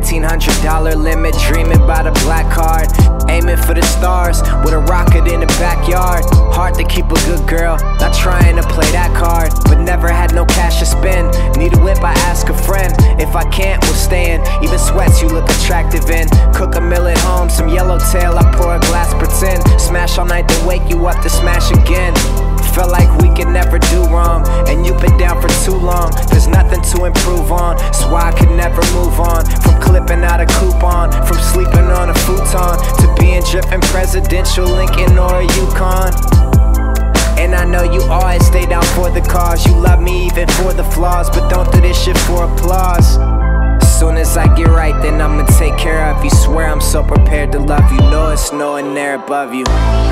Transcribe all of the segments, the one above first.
$1,500 limit, dreaming about a black card. Aiming for the stars with a rocket in the backyard. Hard to keep a good girl, not trying to play that card, but never had no cash to spend. Need a whip, I ask a friend. If I can't, we'll stay in. Even sweats you look attractive in. Cook a meal at home, some yellowtail, I pour a glass, pretend. Smash all night, then wake you up to smash again. Felt like we could never do wrong, and you've been down for too long. There's nothing to improve on, so I could never move on. From clipping out a coupon, from sleeping on a futon, to being dripping presidential Lincoln or a Yukon. And I know you always stay down for the cause. You love me even for the flaws, but don't do this shit for applause. As soon as I get right, then I'ma take care of you. Swear I'm so prepared to love you. Know it's no one there above you.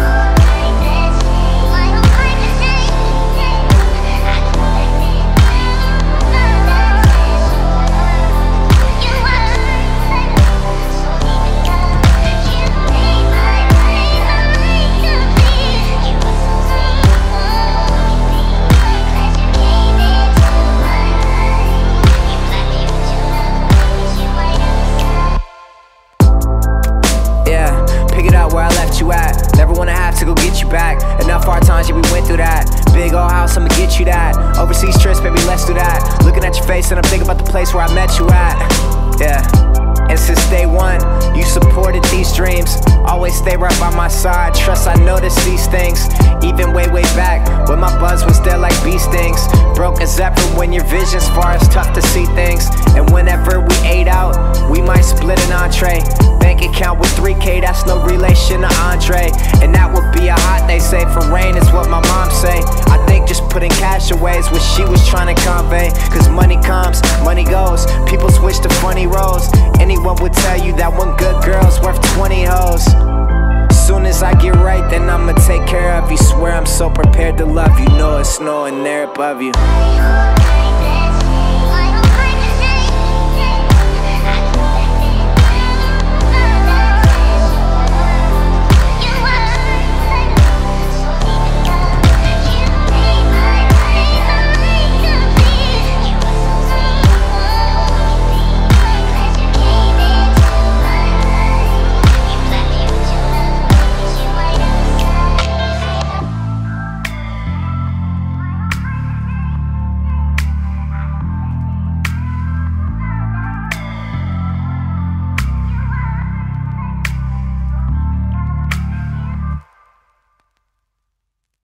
Where I left you at, never wanna have to go get you back. Enough hard times, yeah, we went through that. Big old house, I'ma get you that. Overseas trips, baby, let's do that. Looking at your face and I'm thinking about the place where I met you at. Yeah. And since day one, you supported these dreams. Always stay right by my side. Trust I noticed these things, even way back when my buzz was there like bee stings. Broke as ever when your vision's far, it's tough to see things. And whenever we ate out, we might split an entree. Bank account with 3K, that's no relation to Andre. And that would be a hot day, say for rain is what my mom say. I think just putting cash away is what she was trying to convey. Cause money comes, money goes, people switch to funny roles. Anyone would tell you that one good girl's worth 20 hoes. Soon as I get right, then I'ma take care of you. Swear I'm so prepared to love you. Know it's no one there above you.